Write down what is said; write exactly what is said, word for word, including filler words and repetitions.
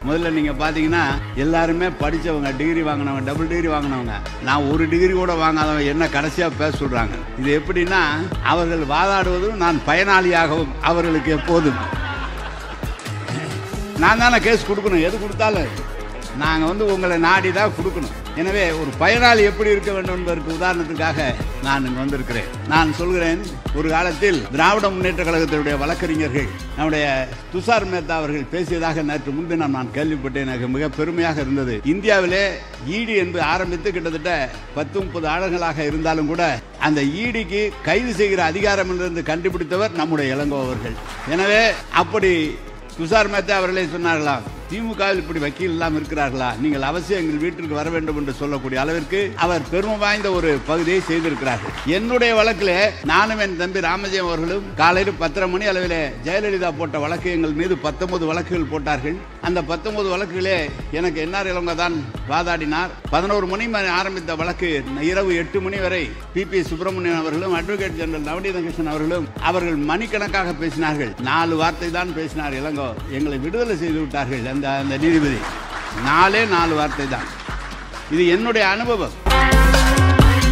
முதல்ல நீங்க பாத்தீங்கன்னா எல்லாருமே படிச்சவங்க, டிகிரி வாங்கினவங்க, டபுள் டிகிரி வாங்கினவங்க. நான் ஒரு டிகிரி கூட வாங்காதவங்க என்ன கடைசியா பேச சொல்றாங்க. இது எப்படின்னா, அவர்கள் வாதாடுவதும் நான் பயனாளியாகவும் அவர்களுக்கு எப்போதும் நான் தானே கேஸ் கொடுக்கணும். எது கொடுத்தாலும் நாங்கள் வந்து உங்களை நாடி தான் கொடுக்கணும். எனவே ஒரு பயனாளி எப்படி இருக்க வேண்டும் என்பதற்கு உதாரணத்துக்காக நான் இங்கே வந்திருக்கிறேன். நான் சொல்கிறேன், ஒரு காலத்தில் திராவிட முன்னேற்ற கழகத்தினுடைய வழக்கறிஞர்கள் நம்முடைய துஷார் மேத்தா அவர்கள் பேசியதாக நேற்று முன்தினம் நான் கேள்விப்பட்டேன். எனக்கு மிக பெருமையாக இருந்தது. இந்தியாவிலே ஈடி என்பது ஆரம்பித்து கிட்டத்தட்ட பத்து முப்பது ஆண்டுகளாக இருந்தாலும் கூட அந்த ஈடிக்கு கைது செய்கிற அதிகாரம் என்று கண்டுபிடித்தவர் நம்முடைய இளங்கோ அவர்கள். எனவே அப்படி துஷார் மேத்தா அவர்களே சொன்னார்களாம், திமுகவில் இப்படி வக்கீல் எல்லாம் இருக்கிறார்களா, நீங்கள் அவசியம் எங்கள் வீட்டிற்கு வர வேண்டும் என்று சொல்லக்கூடிய அளவிற்கு அவர் பெருமை வாய்ந்த ஒரு பகுதியை செய்திருக்கிறார்கள். என்னுடைய வழக்கில் நானும் என் தம்பி ராமஜெயம் அவர்களும் காலையில் பத்தரை மணி அளவில் ஜெயலலிதா போட்ட வழக்கு எங்கள் மீது பத்தொன்பது வழக்குகள் போட்டார்கள். அந்த பத்தொன்பது வழக்குகளே எனக்கு என்ஆர் இளங்கோ தான் வாதாடினார். பதினோரு மணி ஆரம்பித்த வழக்கு இரவு எட்டு மணி வரை பி பி சுப்பிரமணியன் அவர்களும் அட்வொகேட் ஜெனரல் நவநீத கிருஷ்ணன் அவர்களும் அவர்கள் மணிக்கணக்காக பேசினார்கள். நாலு வார்த்தை தான் பேசினார் இளங்கோ. எங்களை விடுதலை செய்து விட்டார்கள் அந்த நீதிபதி. நாலே நாலு வார்த்தை தான். இது என்னுடைய அனுபவம்.